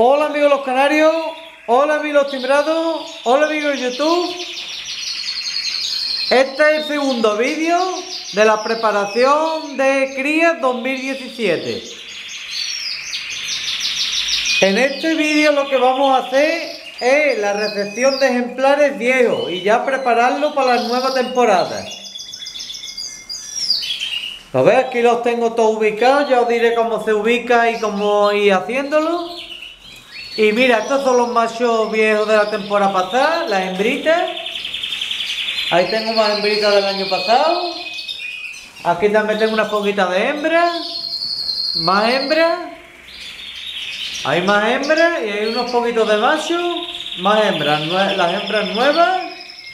Hola amigos los canarios, hola amigos los timbrados, hola amigos de YouTube. Este es el segundo vídeo de la preparación de crías 2017. En este vídeo lo que vamos a hacer es la recepción de ejemplares viejos y ya prepararlo para la nueva temporada. ¿Lo ves? Aquí los tengo todos ubicados, ya os diré cómo se ubica y cómo ir haciéndolo. Y mira, estos son los machos viejos de la temporada pasada, las hembritas. Ahí tengo más hembritas del año pasado. Aquí también tengo unas poquitas de hembras. Más hembras. Hay más hembras y hay unos poquitos de machos. Más hembras, las hembras nuevas.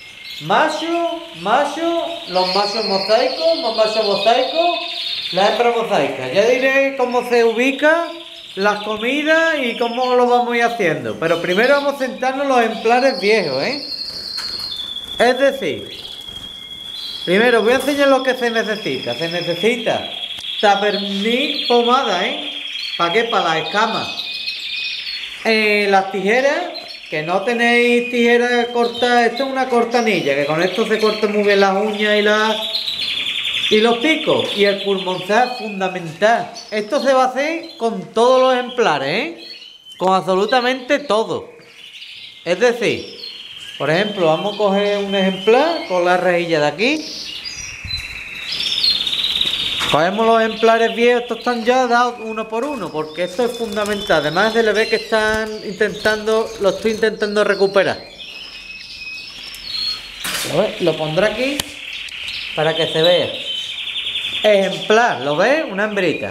Macho, los machos mosaicos, más machos mosaicos, las hembras mosaicas. Ya diré cómo se ubica las comidas y cómo lo vamos a ir haciendo. Pero primero vamos a sentarnos los ejemplares viejos, Es decir, primero voy a enseñar lo que se necesita. Se necesita taperní pomada, ¿Para qué? Para las escamas. Las tijeras, que no tenéis tijeras cortadas, esto es una cortanilla, que con esto se cortan muy bien las uñas y los picos. Y el pulmonzal fundamental. Esto se va a hacer con todos los ejemplares, Con absolutamente todo. Es decir, por ejemplo, vamos a coger un ejemplar con la rejilla de aquí. Cogemos los ejemplares viejos, estos están ya dados uno por uno, porque esto es fundamental. Además se le ve que lo estoy intentando recuperar. Lo pondré aquí para que se vea. Ejemplar, ¿lo ves? Una hembrita.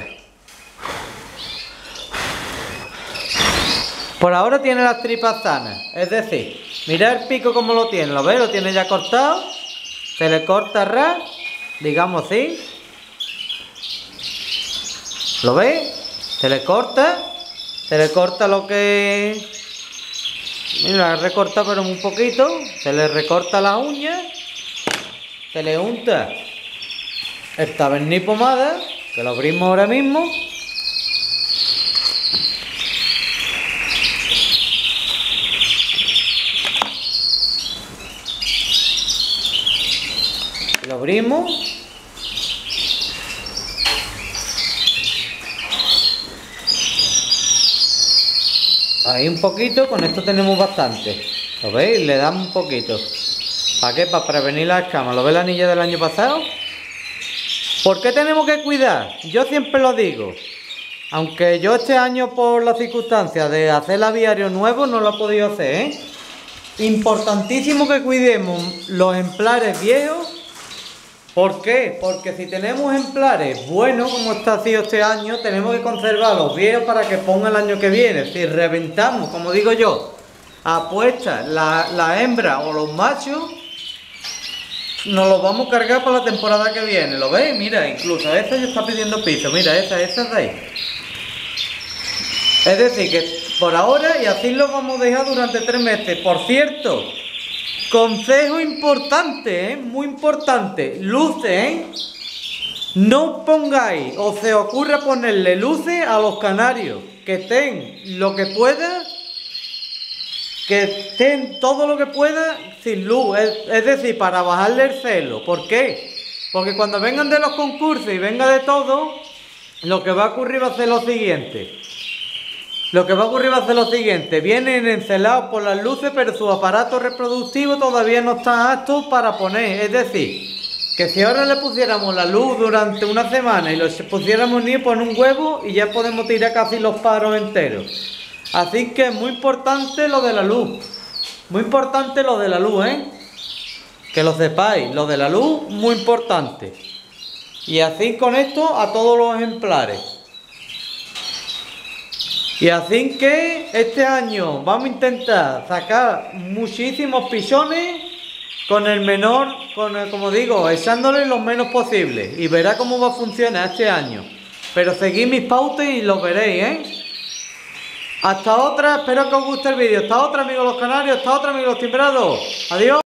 Por ahora tiene las tripas sanas, es decir, mirad el pico como lo tiene, ¿lo ves? Lo tiene ya cortado, se le corta ras, digamos así. ¿Lo ves? Se le corta lo que... Mira, la recorta pero un poquito, se le recorta las uñas, se le unta el taperní pomada, que lo abrimos ahora mismo. Lo abrimos. Ahí un poquito, con esto tenemos bastante. ¿Lo veis? Le damos un poquito. ¿Para qué? Para prevenir las escamas. ¿Lo ves la anilla del año pasado? ¿Por qué tenemos que cuidar? Yo siempre lo digo. Aunque yo este año por las circunstancias de hacer el aviario nuevo no lo he podido hacer, Importantísimo que cuidemos los ejemplares viejos. ¿Por qué? Porque si tenemos ejemplares buenos, como está haciendo este año, tenemos que conservar los viejos para que pongan el año que viene. Si reventamos, como digo yo, apuesta la hembra o los machos, nos los vamos a cargar para la temporada que viene. ¿Lo veis? Mira, incluso esta ya está pidiendo piso. Mira, esa es de ahí. Es decir, que por ahora, y así lo vamos a dejar durante 3 meses. Por cierto, consejo importante, muy importante, luces, No pongáis o se ocurra ponerle luces a los canarios, que estén lo que pueda, que estén todo lo que pueda sin luz, es decir, para bajarle el celo. ¿Por qué? Porque cuando vengan de los concursos y venga de todo, lo que va a ocurrir va a ser lo siguiente. Vienen encelados por las luces, pero su aparato reproductivo todavía no está apto para poner. Es decir, que si ahora le pusiéramos la luz durante una semana y los pusiéramos ni por un huevo y ya podemos tirar casi los paros enteros. Así que es muy importante lo de la luz. Que lo sepáis, lo de la luz, muy importante. Y así con esto a todos los ejemplares. Y así que este año vamos a intentar sacar muchísimos pichones con el menor, como digo, echándole lo menos posible. Y verá cómo va a funcionar este año. Pero seguid mis pautas y lo veréis, Hasta otra, espero que os guste el vídeo. Hasta otra, amigos los canarios, hasta otra, amigos los timbrados. Adiós.